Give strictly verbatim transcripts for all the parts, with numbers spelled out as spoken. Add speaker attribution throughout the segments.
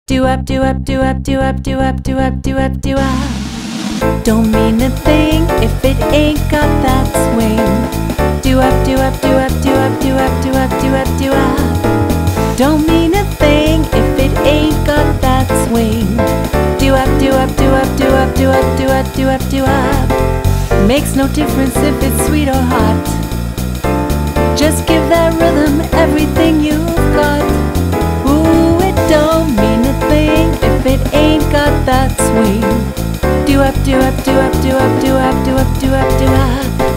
Speaker 1: Do up, do up, do up, do up, do up, do up, do up, do up. Don't mean a thing if it ain't got that swing. Do up, do up, do up, do up, do up, do up, do up, do up. Don't mean a thing if it ain't got that swing. Do up, do up, do up, do up, do up, do up, do up, do up. Makes no difference if it's sweet or hot. Just give that rhythm everything you've got. Ooh, it don't mean a thing if it ain't got that swing. Do up, do up, do up, do up, do up, do up, do up, do up.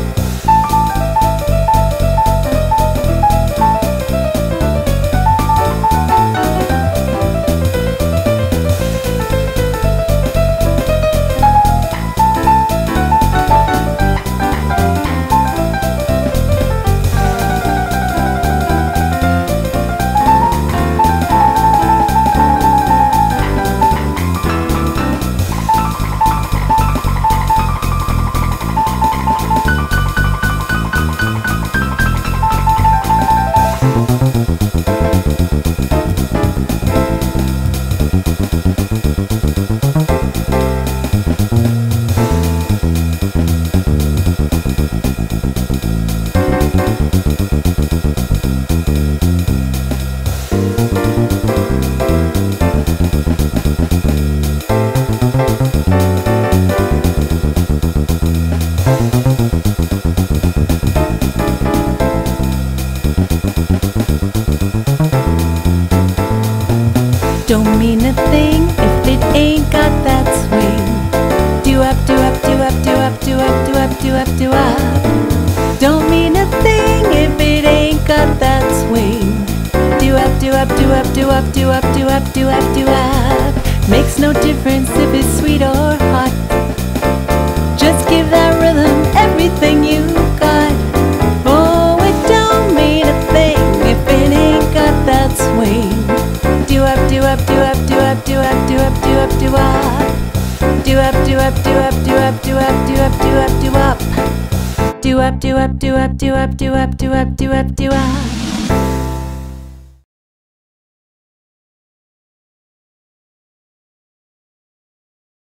Speaker 1: Don't mean a thing if it ain't got that swing. Do up, do up, do up, do up, do up, do up, do up, do up. Don't mean a thing if it ain't got that swing. Do up, do up, do up, do up, do up, do up, do up, do up. Makes no difference if it's sweet or hot. Just give that rhythm everything you got. Oh, it don't mean a thing if it ain't got that swing. Do up, do up, do up, do up, do up, do up, do up, do up. Do up, do up, do up, do up, do up, do up, do up, do up. Do up, do up, do up, do up, do up, do up, do up, do up.